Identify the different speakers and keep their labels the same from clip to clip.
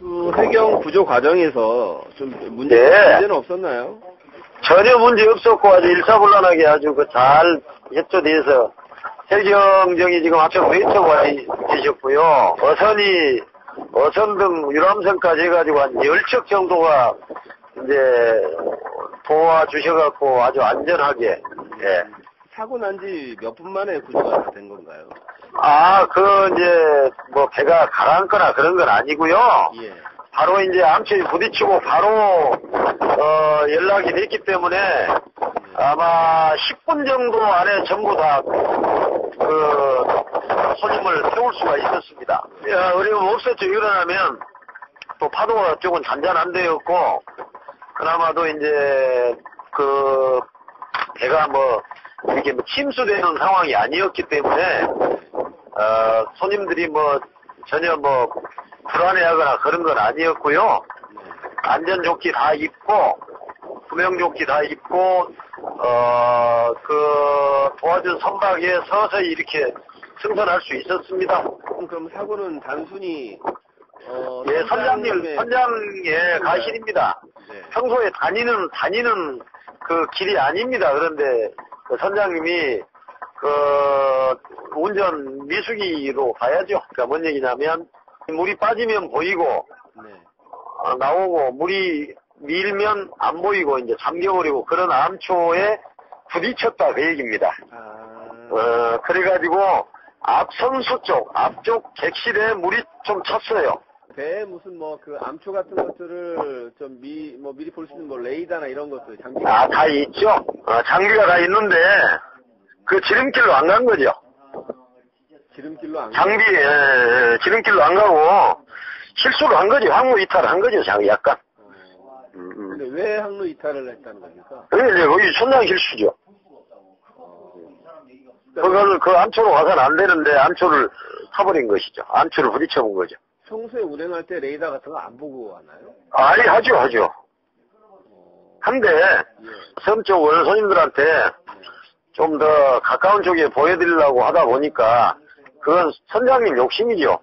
Speaker 1: 그 해경 구조 과정에서 좀 문제는 없었나요?
Speaker 2: 전혀 문제 없었고 아주 일사불란하게 아주 잘 협조돼서 해경정이 지금 앞에 웨이터가 계셨고요. 어선 등 유람선까지 해가지고 한 10척 정도가 이제 도와주셔갖고 아주 안전하게. 예.
Speaker 1: 사고 난 지 몇 분 만에 구조가 된 건가요?
Speaker 2: 이제 뭐 배가 가라앉거나 그런 건 아니고요.
Speaker 1: 예.
Speaker 2: 바로 이제 암초에 부딪히고 바로 연락이 됐기 때문에 아마 10분 정도 안에 전부 다 손님을 태울 수가 있었습니다. 어려움 없었죠. 일어나면 또 파도가 조금 잔잔한데였고 그나마도 이제 배가 이렇게 침수되는 상황이 아니었기 때문에 손님들이 전혀 불안해하거나 그런 건 아니었고요. 안전조끼 다 입고 구명조끼 다 입고 도와준 선박에 서서히 이렇게 승선할 수 있었습니다.
Speaker 1: 그럼 사고는 단순히
Speaker 2: 선장의 가실입니다.
Speaker 1: 네.
Speaker 2: 평소에 다니는 그 길이 아닙니다. 그런데 선장님이 운전 미숙이로 봐야죠. 그러니까 뭔 얘기냐면 물이 빠지면 보이고 나오고 물이 밀면 안 보이고 이제 잠겨버리고 그런 암초에 부딪혔다 그 얘기입니다. 그래가지고 앞선수 앞쪽 객실에 물이 좀 찼어요.
Speaker 1: 배에 무슨 암초 같은 것들을 좀 미리 볼 수 있는 레이더나 이런 것들 장비가
Speaker 2: 다 있죠. 장비가 다 있는데 그 지름길로 안 간 거죠.
Speaker 1: 지름길로 안
Speaker 2: 지름길로 안 가고 실수로 한 거죠. 항로 이탈을 한 거죠. 약간.
Speaker 1: 근데 왜 항로 이탈을 했다는 겁니까?
Speaker 2: 거기 선장 실수죠. 그걸 암초로 가서는 안 되는데 암초를 타버린 것이죠. 암초를 부딪혀본 거죠.
Speaker 1: 평소에 운행할 때 레이더 같은 거 안 보고 하나요?
Speaker 2: 아니, 하죠. 한데, 섬 쪽 손님들한테 좀 더 가까운 쪽에 보여드리려고 하다 보니까, 그건 선장님 욕심이죠.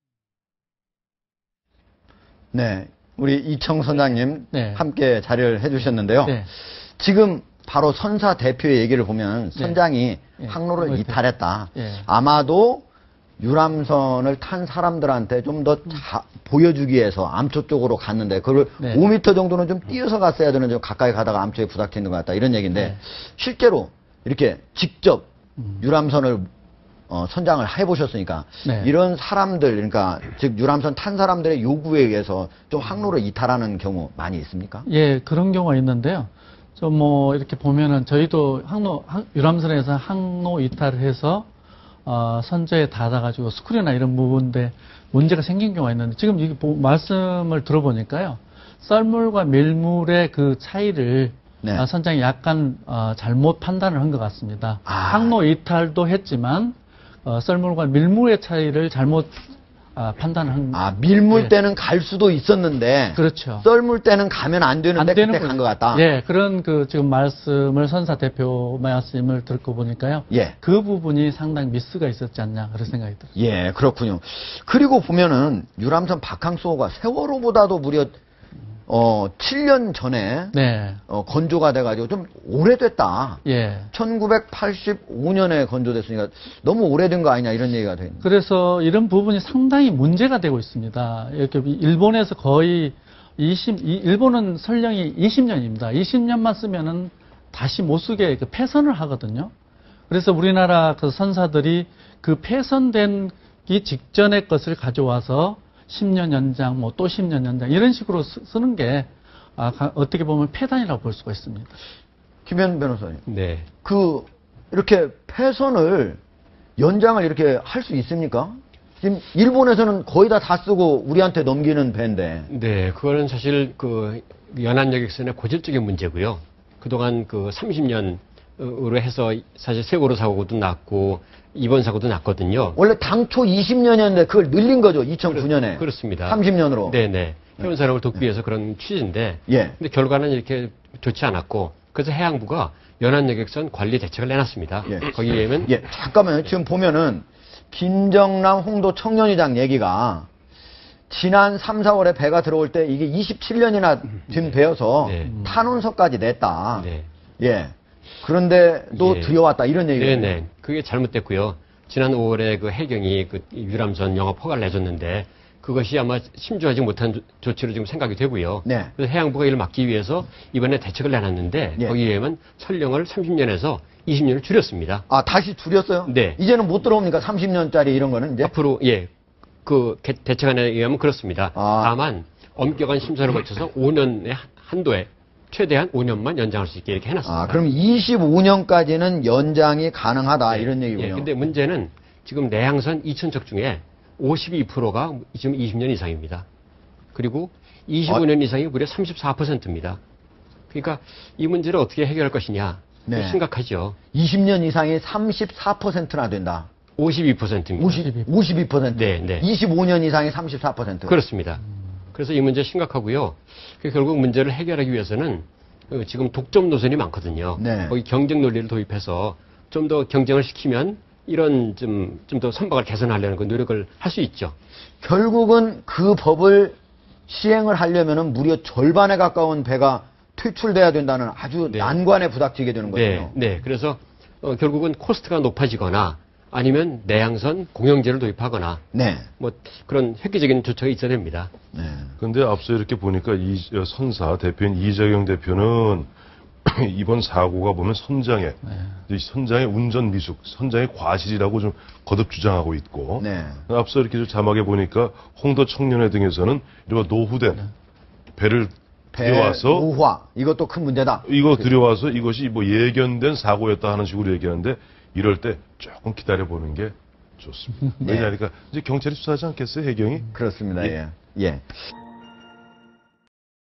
Speaker 3: 네. 우리 이청 선장님 함께 자료를 해주셨는데요. 지금 바로 선사 대표의 얘기를 보면 선장이 항로를 이탈했다. 아마도 유람선을 탄 사람들한테 좀 더 보여주기 위해서 암초 쪽으로 갔는데 그걸 5m 정도는 좀 뛰어서 갔어야 되는 좀 가까이 가다가 암초에 부닥쳐 있는 것 같다 이런 얘기인데 실제로 이렇게 직접 유람선을 선장을 해보셨으니까 이런 사람들 그러니까 즉 유람선 탄 사람들의 요구에 의해서 좀 항로를 이탈하는 경우 많이 있습니까?
Speaker 4: 예, 그런 경우가 있는데요. 좀 이렇게 보면은 저희도 유람선에서 항로 이탈을 해서 선저에 닿아가지고 스크류나 이런 부분에 문제가 생긴 경우가 있는데 지금 이게 말씀을 들어보니까요. 썰물과 밀물의 그 차이를 선장이 약간 잘못 판단을 한 것 같습니다. 항로 이탈도 했지만 썰물과 밀물의 차이를 잘못 판단한.
Speaker 3: 밀물 때는 갈 수도 있었는데.
Speaker 4: 그렇죠.
Speaker 3: 썰물 때는 가면 안 되는데 그때 간 것 같다.
Speaker 4: 예, 그런 지금 말씀을 선사 대표 말씀을 듣고 보니까요. 그 부분이 상당히 미스가 있었지 않냐 그런 생각이 들어요.
Speaker 3: 예, 그렇군요. 그리고 보면은 유람선 바캉스호가 세월호보다도 무려 7년 전에 건조가 돼가지고 좀 오래됐다. 1985년에 건조됐으니까 너무 오래된 거 아니냐 이런 얘기가 됩니다.
Speaker 4: 그래서 이런 부분이 상당히 문제가 되고 있습니다. 이렇게 일본에서 거의 일본은 설령이 20년입니다. 20년만 쓰면은 다시 못 쓰게 폐선을 하거든요. 그래서 우리나라 그 선사들이 그 폐선된 기 직전의 것을 가져와서 10년 연장, 또 10년 연장, 이런 식으로 쓰는 게, 어떻게 보면 폐단이라고 볼 수가 있습니다.
Speaker 3: 김현 변호사님. 이렇게 폐선을, 연장을 이렇게 할 수 있습니까? 지금 일본에서는 거의 다 쓰고 우리한테 넘기는 배인데.
Speaker 5: 네, 그거는 사실 연안여객선의 고질적인 문제고요. 그동안 30년으로 해서 사실 세월호 사고도 났고, 이번 사고도 났거든요.
Speaker 3: 원래 당초 20년이었는데 그걸 늘린 거죠, 2009년에.
Speaker 5: 그렇습니다.
Speaker 3: 30년으로.
Speaker 5: 네네. 해운 사람을 돕기 위해서 그런 취지인데, 근데 결과는 이렇게 좋지 않았고, 그래서 해양부가 연안여객선 관리 대책을 내놨습니다. 거기에 는
Speaker 3: 잠깐만요. 지금 보면은 김정남 홍도 청년회장 얘기가 지난 3, 4월에 배가 들어올 때 이게 27년이나 된 배여서
Speaker 5: 네.
Speaker 3: 탄원서까지 냈다.
Speaker 5: 네.
Speaker 3: 예. 그런데도
Speaker 5: 예.
Speaker 3: 들여왔다 이런 얘기예요.
Speaker 5: 네네. 그게 잘못됐고요. 지난 5월에 그 해경이 그 유람선 영업 허가를 내줬는데 그것이 아마 심주하지 못한 조치로 지금 생각이 되고요.
Speaker 3: 네.
Speaker 5: 그래서 해양부가 이를 막기 위해서 이번에 대책을 내놨는데
Speaker 3: 예.
Speaker 5: 거기에만 선령을 30년에서 20년을 줄였습니다.
Speaker 3: 아, 다시 줄였어요?
Speaker 5: 네.
Speaker 3: 이제는 못 들어옵니까? 30년짜리 이런 거는 이제?
Speaker 5: 앞으로 그 대책안에 의하면 그렇습니다.
Speaker 3: 아.
Speaker 5: 다만 엄격한 심사를 거쳐서 5년의 한도에 최대한 5년만 연장할 수 있게 이렇게 해놨습니다.
Speaker 3: 아, 그럼 25년까지는 연장이 가능하다
Speaker 5: 네.
Speaker 3: 이런 얘기군요.
Speaker 5: 예, 근데 문제는 지금 내항선 2,000척 중에 52%가 지금 20년 이상입니다. 그리고 25년 이상이 무려 34%입니다. 그러니까 이 문제를 어떻게 해결할 것이냐.
Speaker 3: 네.
Speaker 5: 심각하죠.
Speaker 3: 20년 이상이 34%나 된다.
Speaker 5: 52%입니다.
Speaker 3: 52%.
Speaker 5: 네, 네.
Speaker 3: 25년 이상이 34%.
Speaker 5: 그렇습니다. 그래서 이 문제 심각하고요. 결국 문제를 해결하기 위해서는 지금 독점 노선이 많거든요.
Speaker 3: 네.
Speaker 5: 거기 경쟁 논리를 도입해서 좀 더 경쟁을 시키면 이런 좀 더 선박을 개선하려는 그 노력을 할 수 있죠.
Speaker 3: 결국은 그 법을 시행을 하려면은 무려 절반에 가까운 배가 퇴출돼야 된다는 아주
Speaker 5: 네.
Speaker 3: 난관에 부닥치게 되는 거죠.
Speaker 5: 네, 네. 그래서 결국은 코스트가 높아지거나 아니면 내항선 공영제를 도입하거나
Speaker 3: 네.
Speaker 5: 뭐 그런 획기적인 조처가 있어야 됩니다.
Speaker 3: 네.
Speaker 6: 근데 앞서 이렇게 보니까 선사 대표인 이재경 대표는 이번 사고가 보면 선장의 운전 미숙, 선장의 과실이라고 좀 거듭 주장하고 있고
Speaker 3: 네.
Speaker 6: 앞서 이렇게 좀 자막에 보니까 홍도 청년회 등에서는 이런 노후된 배를 들여와서
Speaker 3: 우화 이것도 큰 문제다.
Speaker 6: 이거 들여와서 이것이 뭐 예견된 사고였다 하는 식으로 얘기하는데 이럴 때 조금 기다려보는 게 좋습니다.
Speaker 3: 네.
Speaker 6: 왜냐하니까 이제 경찰이 수사하지 않겠어요, 해경이?
Speaker 3: 그렇습니다. 예. 예.